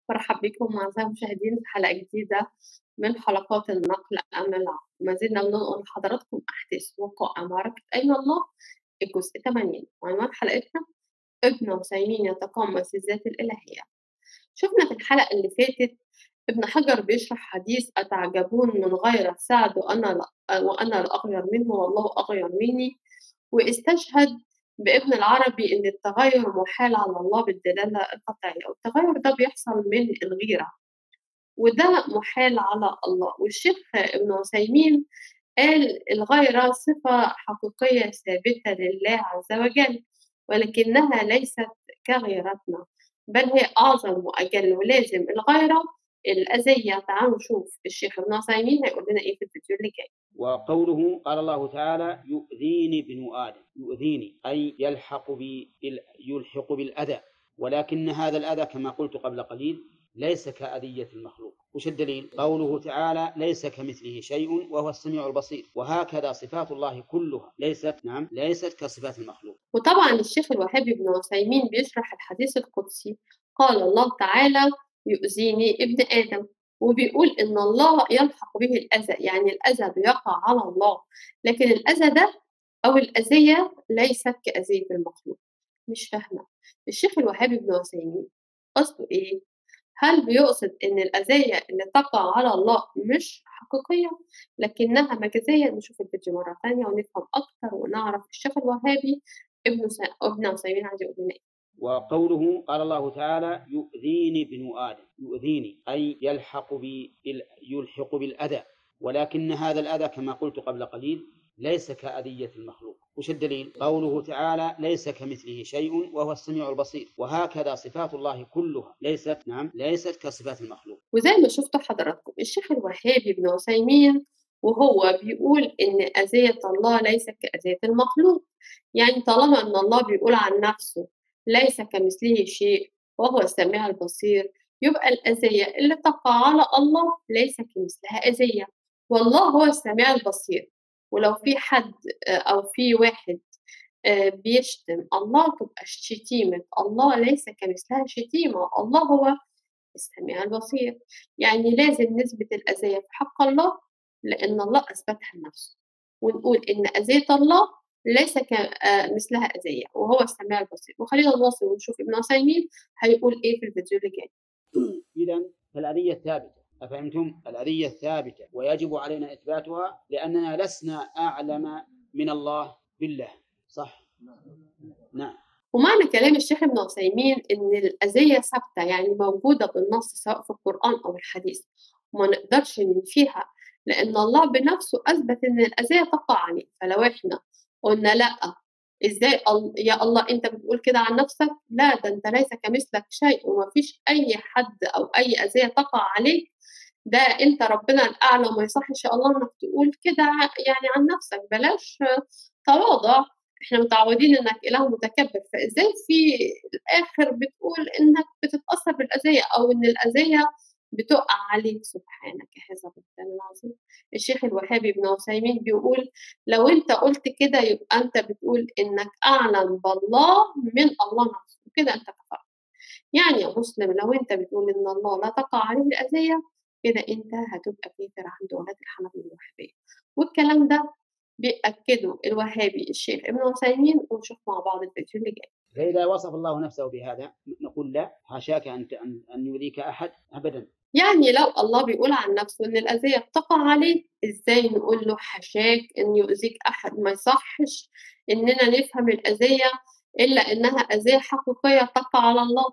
مرحب بكم أعزائي المشاهدين في حلقة جديدة من حلقات النقل أم العقل. ما زلنا بننقل لحضراتكم أحداث وقائع معركة أين الله الجزء 80. وعنوان حلقتنا ابن عثيمين يتقمص الذات الإلهية. شفنا في الحلقة اللي فاتت ابن حجر بيشرح حديث أتعجبون من غير سعد وأنا لأغير منه والله أغير مني، واستشهد بابن العربي إن التغير محال على الله بالدلالة القطعية، والتغير ده بيحصل من الغيرة وده محال على الله. والشيخ ابن عثيمين قال الغيرة صفة حقيقية ثابتة لله عز وجل، ولكنها ليست كغيرتنا، بل هي أعظم وأجل، ولازم الغيرة الأذية. تعالوا نشوف الشيخ ابن عثيمين هيقول لنا إيه في الفيديو اللي جاي. وقوله قال الله تعالى يؤذيني ابن آدم، يؤذيني أي يلحق بالأذى، ولكن هذا الأذى كما قلت قبل قليل ليس كأذية المخلوق. وش الدليل؟ قوله تعالى ليس كمثله شيء وهو السميع البصير، وهكذا صفات الله كلها ليست كصفات المخلوق. وطبعا الشيخ الوهابي ابن عثيمين بيشرح الحديث القدسي، قال الله تعالى يؤذيني ابن آدم، وبيقول إن الله يلحق به الأذى، يعني الأذى بيقع على الله، لكن الأذى ده أو الأذية ليست كأذية المخلوق. مش فاهمة الشيخ الوهابي ابن عثيمين قصده إيه؟ هل بيقصد إن الأذية اللي تقع على الله مش حقيقية لكنها مجازية؟ نشوف الفيديو مرة تانية ونفهم أكتر ونعرف الشيخ الوهابي ابن عثيمين عايز يقول لنا إيه. وقوله قال الله تعالى يؤذيني ابن آدم، يؤذيني أي يلحق بالأذى، ولكن هذا الأذى كما قلت قبل قليل ليس كأذية المخلوق. وش الدليل؟ قوله تعالى ليس كمثله شيء وهو السميع البصير، وهكذا صفات الله كلها ليست كصفات المخلوق. وزي ما شفتوا حضراتكم الشيخ الوهابي ابن عثيمين وهو بيقول إن أذية الله ليست كأذية المخلوق، يعني طالما إن الله بيقول عن نفسه ليس كمثله شيء وهو السميع البصير، يبقى الأذية اللي تقع على الله ليس كمثلها أذية، والله هو السميع البصير. ولو في حد أو في واحد بيشتم الله تبقى شتيمة الله ليس كمثلها شتيمة، الله هو السميع البصير. يعني لازم نثبت الأذية في حق الله لأن الله أثبتها لنفسه، ونقول إن أذية الله ليس مثلها أذية وهو السميع البصير. وخلينا نواصل ونشوف ابن عثيمين هيقول إيه في الفيديو اللي جاي. إذن فالأذية ثابتة، أفهمتم؟ الأذية ثابتة ويجب علينا إثباتها لأننا لسنا أعلم من الله بالله، صح؟ نعم. ومعنى كلام الشيخ ابن عثيمين إن الأذية ثابتة، يعني موجودة بالنص سواء في القرآن أو الحديث وما نقدرش ننفيها، لأن الله بنفسه أثبت إن الأذية تقع عليه. فلو إحنا قلنا لأ، إزاي يا الله أنت بتقول كده عن نفسك؟ لا، ده أنت ليس كمثلك شيء ومفيش أي حد أو أي أذية تقع عليك، ده أنت ربنا الأعلى وما يصحش يا الله إنك تقول كده يعني عن نفسك، بلاش تواضع، إحنا متعودين إنك إله متكبر، فإزاي في الآخر بتقول إنك بتتأثر بالأذية أو إن الأذية بتقع عليك؟ سبحانك هذا البهتان العظيم. الشيخ الوهابي ابن عثيمين بيقول لو أنت قلت كده يبقى أنت بتقول إنك أعلم بالله من الله نفسه، وكده أنت كفرت. يعني يا مسلم لو أنت بتقول إن الله لا تقع عليه الأذية كده أنت هتبقى كافر عند ولاد الحنفية الوهابية، والكلام ده بيأكده الوهابي الشيخ ابن عثيمين، ونشوف مع بعض الفيديو اللي جاي. فإذا وصف الله نفسه بهذا نقول لا، حاشاك أن يؤذيك أحد أبدا. يعني لو الله بيقول عن نفسه إن الأذية بتقع عليه، إزاي نقول له حاشاك إن يؤذيك أحد؟ ما يصحش إننا نفهم الأذية إلا إنها أذية حقيقية تقع على الله،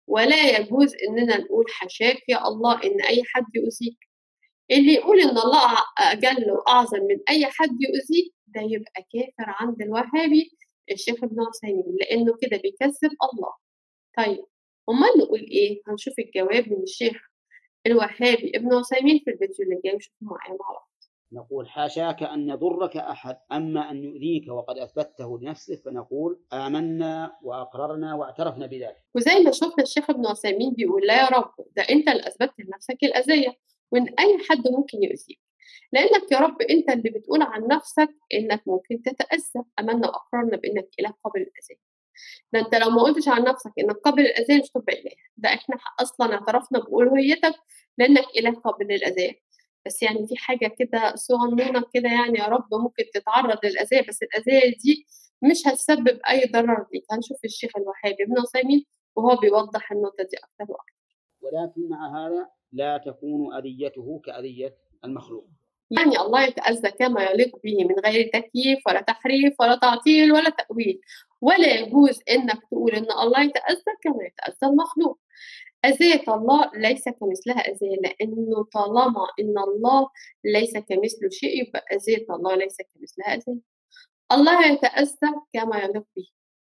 ولا يجوز إننا نقول حاشاك يا الله إن أي حد يؤذيك. اللي يقول إن الله أجل وأعظم من أي حد يؤذيه ده يبقى كافر عند الوهابي الشيخ ابن عثيمين، لأنه كده بيكذب الله. طيب أمال نقول إيه؟ هنشوف الجواب من الشيخ الوهابي ابن عثيمين في الفيديو اللي جاي، وشوفوا معايا مع بعض. نقول حاشاك أن يضرك أحد، أما أن يؤذيك وقد أثبته لنفسه فنقول آمنا وأقررنا واعترفنا بذلك. وزي ما شفنا الشيخ ابن عثيمين بيقول لا يا رب، ده أنت اللي أثبتت لنفسك الأذية وإن أي حد ممكن يؤذيك، لأنك يا رب أنت اللي بتقول عن نفسك إنك ممكن تتأذى. آمنا وأقررنا بإنك إله قابل للأذية. ده أنت لو ما قُلتش عن نَفْسك إنّك قابل للأذية مش هتبقى إله، ده إحنا أصلًا اعترفنا بألوهيتك لإنّك إله قابل للأذية. بس يعني في حاجة كده صغنونة كده يعني يا رب ممكن تتعرّض للأذية، بس الأذية دي مش هتسبب أي ضرر ليك. هنشوف الشيخ الوهابي ابن عثيمين وهو بيوضّح النقطة دي أكتر وأكتر. ولكن مع هذا لا تكون أذيته كأذية المخلوق. يعني الله يتأذى كما يليق به من غير تكييف ولا تحريف ولا تعطيل ولا تأويل، ولا يجوز إنك تقول إن الله يتأذى كما يتأذى المخلوق. أذية الله ليس كمثلها أذية، لأنه طالما إن الله ليس كمثله شيء يبقى أذية الله ليس كمثلها أذية. الله يتأذى كما يليق به.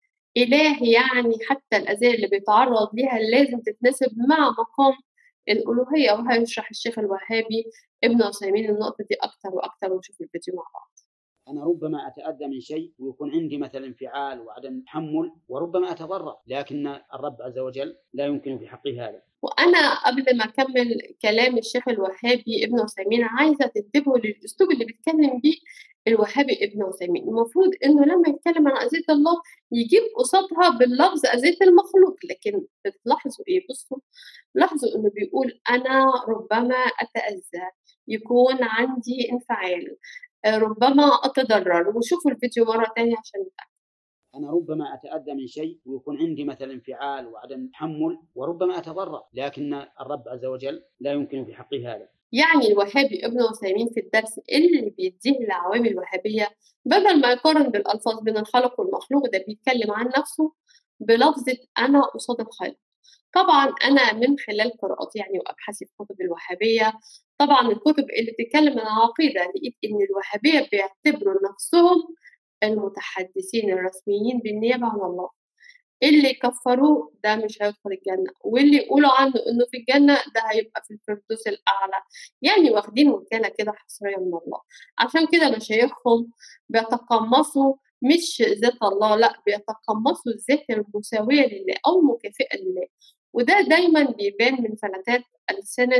إله يعني حتى الأذية اللي بيتعرّض ليها لازم تتناسب مع مقام الألوهية، وهيشرح الشيخ الوهابي ابن عثيمين النقطة دي أكتر وأكتر ونشوف الفيديو مع بعض. أنا ربما أتأذى من شيء ويكون عندي مثلا انفعال وعدم تحمل، وربما أتضرر، لكن الرب عز وجل لا يمكن في حقه هذا. وأنا قبل ما أكمّل كلام الشيخ الوهابي ابن عثيمين عايزة تنتبهوا للأسلوب اللي بيتكلّم بيه الوهابي ابن عثيمين. المفروض إنه لمّا يتكلّم عن أذية الله يجيب قصادها باللفظ أذية المخلوق، لكن بتلاحظوا إيه، بُصّوا لاحظوا إنه بيقول أنا ربما أتأذى، يكون عندي انفعال، ربما أتضرر، وشوفوا الفيديو مرّة تانية عشان نتأكد. أنا ربما أتأذى من شيء ويكون عندي مثلا انفعال وعدم تحمل، وربما أتضرر، لكن الرب عز وجل لا يمكن في حقه هذا. يعني الوهابي ابن عثيمين في الدرس اللي بيديه العوام الوهابية بدل ما يقارن بالألفاظ بين الخالق والمخلوق ده بيتكلم عن نفسه بلفظة أنا قصاد الخالق. طبعا أنا من خلال قراءاتي يعني وأبحاثي في كتب الوهابية، طبعا الكتب اللي بتتكلم عن العقيدة، لقيت إن الوهابية بيعتبروا نفسهم المتحدثين الرسميين بالنيابة عن الله. اللي يكفّروه ده مش هيدخل الجنة، واللي يقولوا عنه إنه في الجنة ده هيبقى في الفردوس الأعلى، يعني واخدين وكالة كده حصرية من الله. عشان كده مشايخهم بيتقمّصوا مش ذات الله، لأ بيتقمّصوا الذات المساوية لله أو المكافئة لله، وده دايمًا بيبان من فلتات ألسنة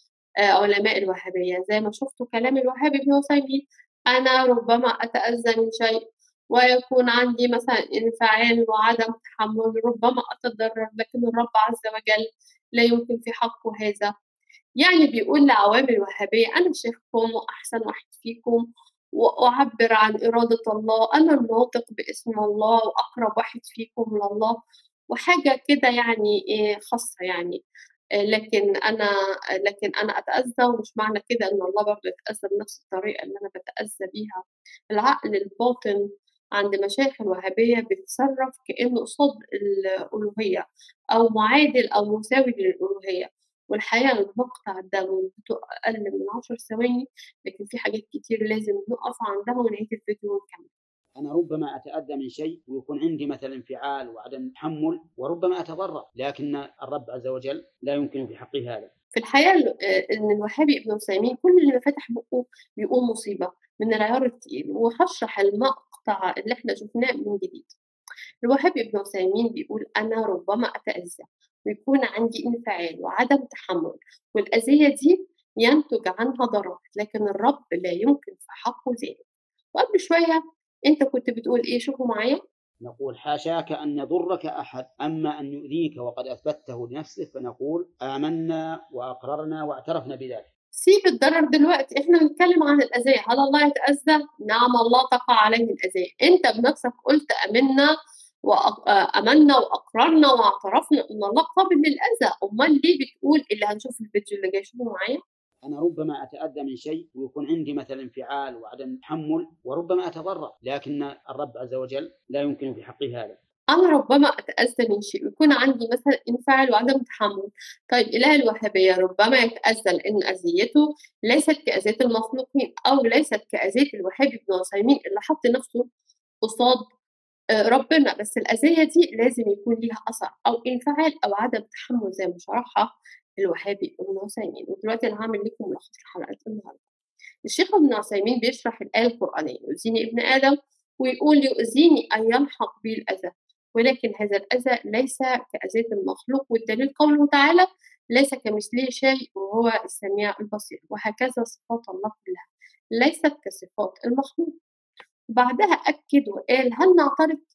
علماء الوهابية، زي ما شُفتوا كلام الوهابي ابن عثيمين، أنا ربما أتأذى من شيء ويكون عندي مثلًا انفعال وعدم تحمُّل، ربما أتضرر، لكن الرب عز وجل لا يمكن في حقه هذا. يعني بيقول لعوام الوهابية أنا شيخكم وأحسن واحد فيكم وأعبّر عن إرادة الله، أنا الناطق باسم الله وأقرب واحد فيكم لله، وحاجة كده يعني خاصة يعني. لكن أنا أتأذى ومش معنى كده إن الله برضه يتأذى بنفس الطريقة اللي أنا باتأذى بيها. العقل الباطن عند مشايخ الوهابية بيتصرّف كإنه قصاد الألوهية أو معادل أو مساوي للألوهية. والحقيقة المقطع ده مدته أقل من 10 ثواني، لكن في حاجات كتير لازم نقف عندها ونعيد الفيديو ونكمل. أنا ربما أتأذى من شيء ويكون عندي مثلا انفعال وعدم تحمل، وربما أتضرر، لكن الرب عز وجل لا يمكن في حقه هذا. في الحقيقة إن الوهابي ابن عثيمين كل اللي فتح بُقّه بيقول مصيبة من العيار التقيل، وهاشرح المقطع اللي إحنا شُفناه من جديد. الوهابي ابن عثيمين بيقول أنا ربما أتأذى ويكون عندي انفعال وعدم تحمُّل، والأذية دي ينتج عنها ضرر، لكن الرب لا يمكن في حقه ذلك. وقبل شوية أنت كنت بتقول إيه؟ شوفوا معايا. نقول حاشاك أن يضرك أحد، أما أن يؤذيك وقد أثبته لنفسه فنقول آمنا وأقررنا واعترفنا بذلك. سيب الضرر دلوقتي، إحنا بنتكلم عن الأذية، هل الله يتأذى؟ نعم الله تقع عليه الأذية، أنت بنفسك قُلت آمنا آمنا وأقررنا واعترفنا إن الله قابل للأذى، أُمّال ليه بتقول اللي هنشوف في الفيديو اللي جاي، شوفوا معايا. أنا ربما أتأذى من شيء ويكون عندي مثلا انفعال وعدم تحمل، وربما أتضرر، لكن الرب عز وجل لا يمكن في حقه هذا. أنا ربما أتأذى من شيء ويكون عندي مثلًا انفعال وعدم تحمُّل. طيب إله الوهابية ربما يتأذى لإن أذيته ليست كأذية المخلوقين أو ليست كأذية الوهابي ابن عثيمين اللي حَط نَفْسه قصاد ربنا، بس الأذية دي لازم يكون ليها أثر أو انفعال أو عدم تحمُّل زي ما شرحها الوهابي ابن عثيمين. ودلوقتي أنا هاعمل لكم ملخص لحلقة النهارده. الشيخ ابن عثيمين بيشرح الآية القرآنية يؤذيني ابن آدم، ويقول يؤذيني أن يلحق بي الأذى، ولكن هذا الأذى ليس كأذية المخلوق، والدليل قوله تعالى ليس كمثله شيء وهو السميع البصير، وهكذا صفات الله كلها ليست كصفات المخلوق. بعدها أكد وقال هل نعترض؟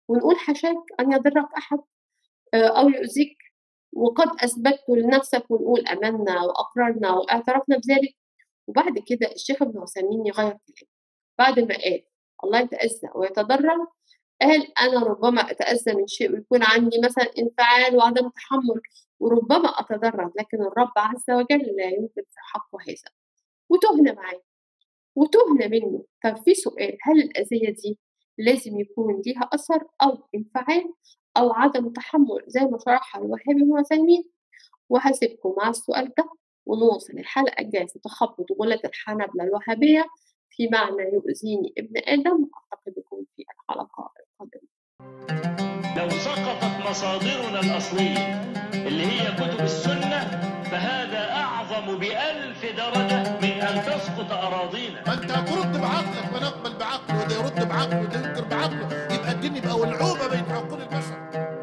ونقول حاشاك أن يضرك أحد أو يؤذيك، وقد أثبتت لنفسك، ونقول آمنا وأقررنا واعترفنا بذلك. وبعد كده الشيخ ابن عثيمين يغيّر كلامه، بعد ما قال الله يتأذى ويتضرر، قال أنا ربما أتأذى من شيء ويكون عندي مثلًا انفعال وعدم تحمُّل، وربما أتضرر، لكن الرب عز وجل لا يمكن في حقه هذا، وتُهنا معاه، وتُهنا منه. طب في سؤال، هل الأذية دي لازم يكون ليها أثر أو انفعال أو عدم تحمُّل زي ما شرحها الوهابي ابن عثيمين؟ وهاسيبكم مع السؤال ده، ونواصل الحلقة الجاية في تخبُّط غُلاة الحنابلة الوهابية في معنى يؤذيني ابن آدم. ألتقي بكم في الحلقة القادمة. لو سقطت مصادرنا الأصلية اللي هي كتب السنة فهذا أعظم ب1000 درجة من أن تسقط أراضينا. ما أنت هترد بعقلك ونقبل بعقله، وده يرد بعقله وده ينكر بعقله، يبقى الدين يبقى ولعوبة بين عقول البشر.